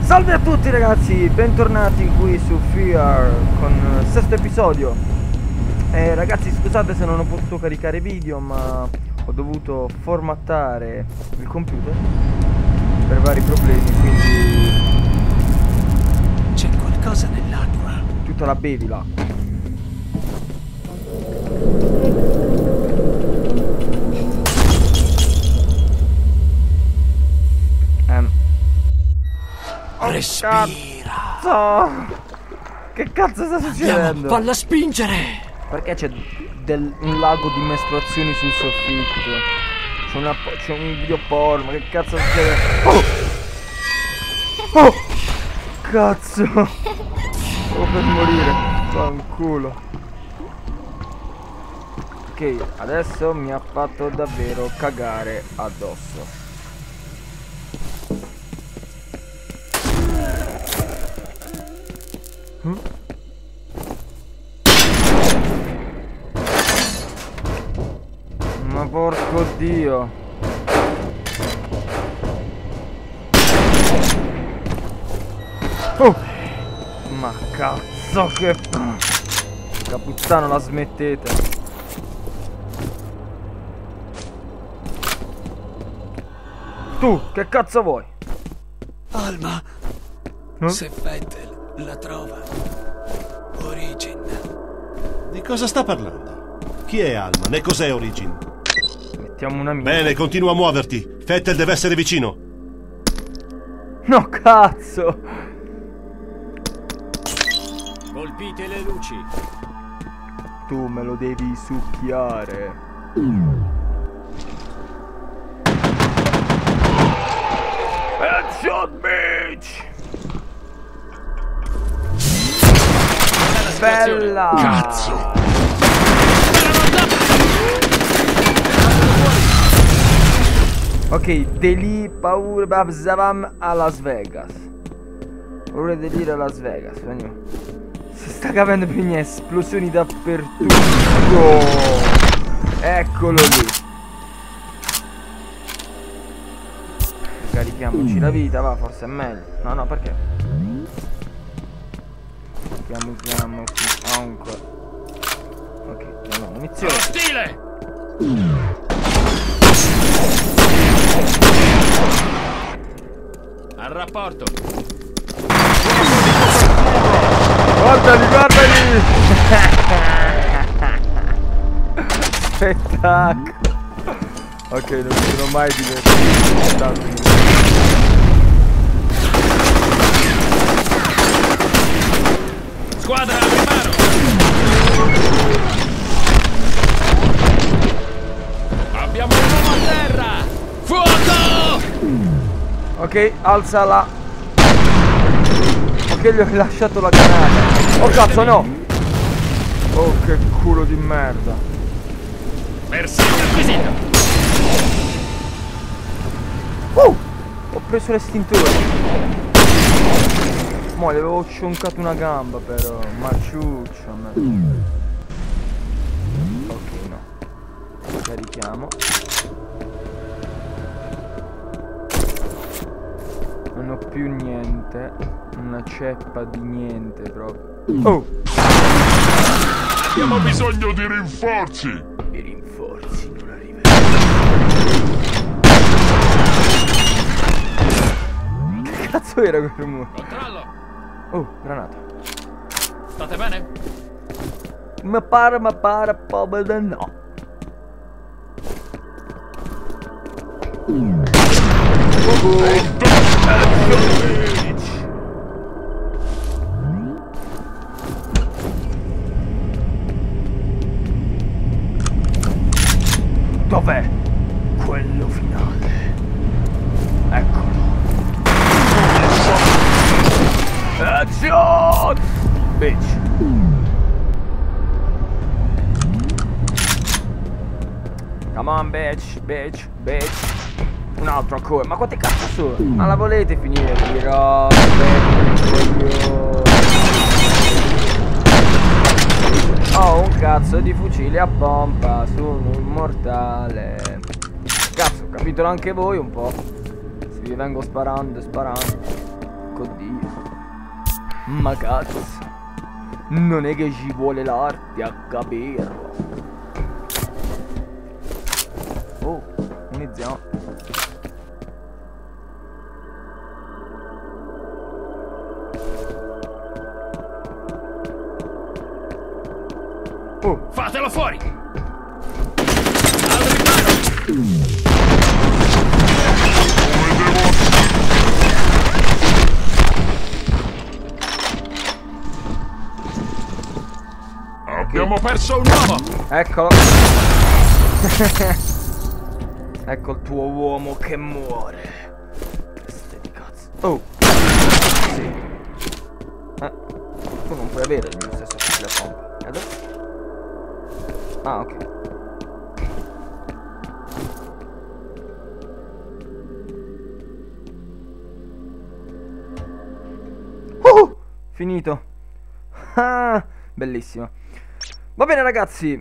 Salve a tutti ragazzi, bentornati qui su Fear con il sesto episodio. Ragazzi, scusate se non ho potuto caricare video, ma ho dovuto formattare il computer per vari problemi, quindi c'è qualcosa nell'acqua. tutta la bevi l'acqua. Respira. Che cazzo sta succedendo? Falla spingere. Perché c'è un lago di mestruazioni sul soffitto? C'è un video porno, che cazzo succede? Oh! Cazzo! Stavo per morire, fanculo. Ok, adesso mi ha fatto davvero cagare addosso. Ma porco dio. Oh! Ma cazzo che... Puttana, la smettete. Tu, che cazzo vuoi? Alma. Se Vettel la trova. Origin. Di cosa sta parlando? Chi è Alma? E cos'è Origin? Mettiamo una mia. Bene, continua a muoverti. Vettel deve essere vicino. No, cazzo! Colpite le luci. Tu me lo devi succhiare. Headshot, bitch! Bella! Cazzo! Ok, Deli paura babzavam a Las Vegas. Paura delire a Las Vegas, veniamo. Si sta capendo più niente, esplosioni dappertutto. Eccolo lì. Carichiamoci la vita, va, forse è meglio. No, no, perché? Chiamiamo ancora. Ok, no, munizione. Stile! Al rapporto. Guardali, guardali! Spettacolo! Ok, non mi sono mai divertito. Squadra, preparo! Abbiamo un uomo a terra! Fuoco! Ok, alzala. Ok, gli ho lasciato la granata. Oh cazzo, no! Oh, che culo di merda. Bersaglio acquisito! Ho preso l'estintore. Mo' gli avevo scioncato una gamba però. Maciuccio a me. Ok, no. Carichiamo. Non ho più niente. Una ceppa di niente proprio. Oh! Abbiamo bisogno di rinforzi! I rinforzi non arriveranno. Che cazzo era quel rumore? Controllo! Oh, granata. State bene? Ma pare proprio di no. Dov'è? Quello finale. Eccolo. Headshot! Bitch. Come on, bitch, bitch, bitch. Un altro ancora. Ma quante cazzo sono? Ma la volete finire di robe? Ho un cazzo di fucile a pompa. Sono un mortale. Cazzo, capitolo anche voi un po'. Se vi vengo sparando. porco dio. Ma cazzo, non è che ci vuole l'arte a capirlo. Oh, munizione. Oh, Fatelo fuori! Al riparo! Abbiamo perso un uomo! eccolo. Ecco il tuo uomo che muore. Teste di cazzo. Oh. Sì. Tu non puoi avere il mio stesso fucile a pompa. E adesso? Ah, ok. Finito. Ah, bellissimo. Va bene ragazzi,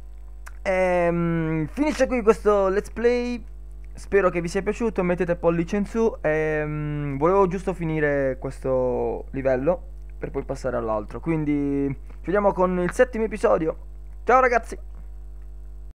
finisce qui questo let's play. Spero che vi sia piaciuto, mettete pollice in su. Volevo giusto finire questo livello per poi passare all'altro. Quindi ci vediamo con il 7° episodio. Ciao ragazzi.